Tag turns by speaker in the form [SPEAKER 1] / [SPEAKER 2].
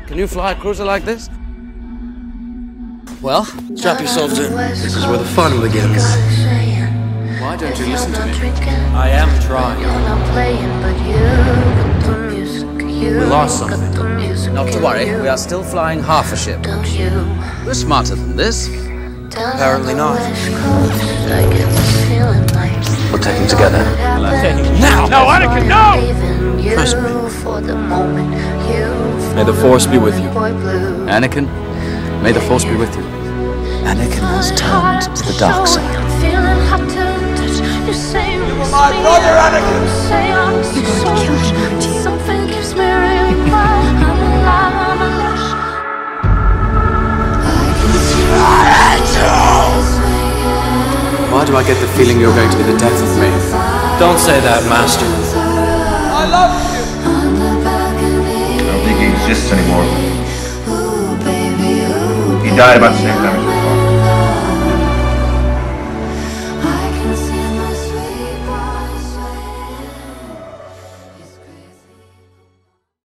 [SPEAKER 1] Can you fly a cruiser like this? Well, strap yourselves in. This is where the fun begins. Why don't you listen to me? I am trying. We lost something. Not to worry, we are still flying half a ship. We're smarter than this. Apparently not. We'll take him together. Now! No, Anakin, no! Trust me. May the Force be with you. Anakin, may the Force be with you. Anakin has turned to the dark side.
[SPEAKER 2] You were my brother, Anakin!
[SPEAKER 3] You're going to kill him, aren't you?
[SPEAKER 1] Why do I get the feeling you're going to be the death of me? Don't say that, Master.
[SPEAKER 2] I love you!
[SPEAKER 4] I don't think he exists anymore. He died about the same time as